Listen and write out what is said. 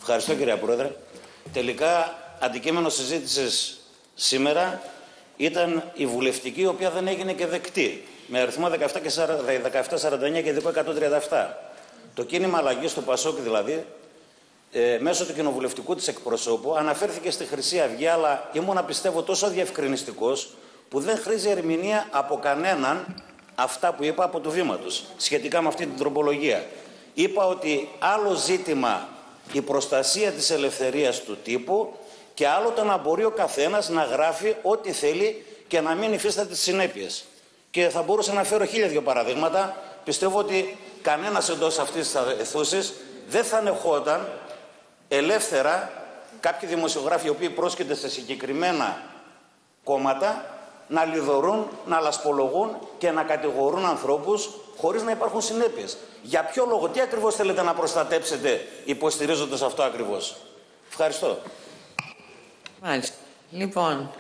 Ευχαριστώ, κυρία Πρόεδρε. Τελικά, αντικείμενο συζήτησης σήμερα ήταν η βουλευτική, η οποία δεν έγινε και δεκτή, με αριθμό 1749 και ειδικό 137. Το κίνημα αλλαγής του ΠΑΣΟΚ δηλαδή, μέσω του κοινοβουλευτικού της εκπροσώπου, αναφέρθηκε στη Χρυσή Αυγή, αλλά ήμουνα, πιστεύω, τόσο διευκρινιστικός που δεν χρήζει ερμηνεία από κανέναν αυτά που είπα από το βήμα τους σχετικά με αυτή την τροπολογία. Είπα ότι άλλο ζήτημα η προστασία της ελευθερίας του τύπου και άλλο το να μπορεί ο καθένας να γράφει ό,τι θέλει και να μην υφίσταται τις συνέπειες. Και θα μπορούσα να φέρω 1002 παραδείγματα. Πιστεύω ότι κανένας εντός αυτής της αιθούσης δεν θα ανεχόταν ελεύθερα κάποιοι δημοσιογράφοι οι οποίοι πρόσκειται σε συγκεκριμένα κόμματα να λιδωρούν, να λασπολογούν και να κατηγορούν ανθρώπους χωρίς να υπάρχουν συνέπειες. Για ποιο λόγο, τι ακριβώς θέλετε να προστατέψετε υποστηρίζοντας αυτό ακριβώς? Ευχαριστώ. Μάλιστα. Λοιπόν.